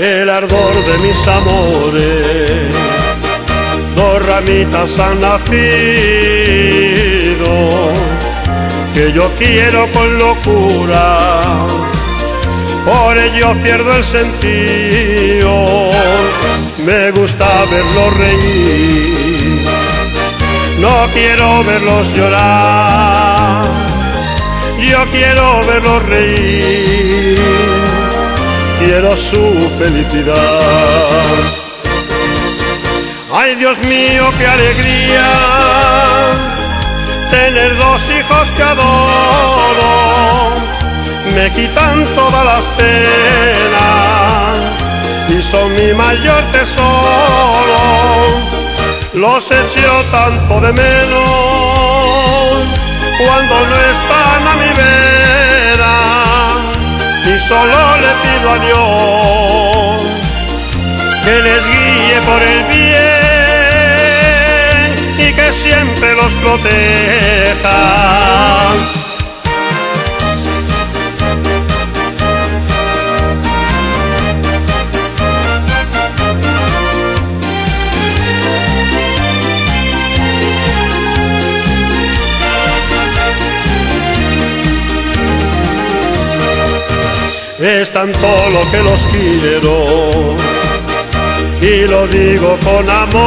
el ardor de mis amores. Dos ramitas han nacido que yo quiero con locura, por ello pierdo el sentido. Me gusta verlos reír, no quiero verlos llorar. Yo quiero verlos reír, quiero su felicidad. Ay, Dios mío, qué alegría tener dos hijos que adoro. Me quitan todas las penas y son mi mayor tesoro. Los echo tanto de menos cuando no están a mi vera, y solo le pido a Dios que les guíe por el bien y que siempre los proteja. Es tanto lo que los quiero y lo digo con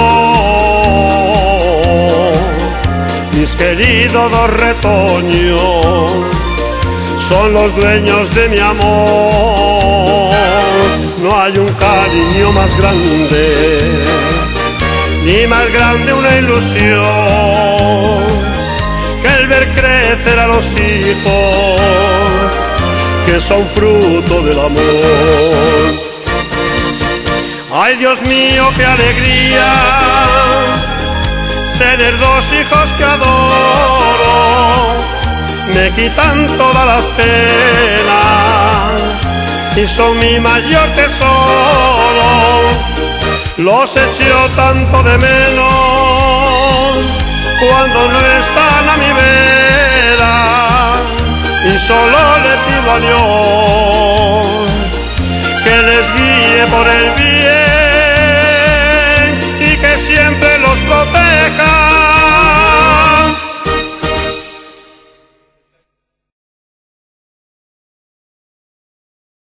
amor. Mis queridos dos retoños son los dueños de mi amor. No hay un cariño más grande, ni más grande una ilusión, que el ver crecer a los hijos que son fruto del amor. Ay, Dios mío, qué alegría tener dos hijos que adoro. Me quitan todas las penas y son mi mayor tesoro. Los echo tanto de menos cuando no están a mi vera, y solo le pido a Dios que les guíe por el bien y que siempre los proteja.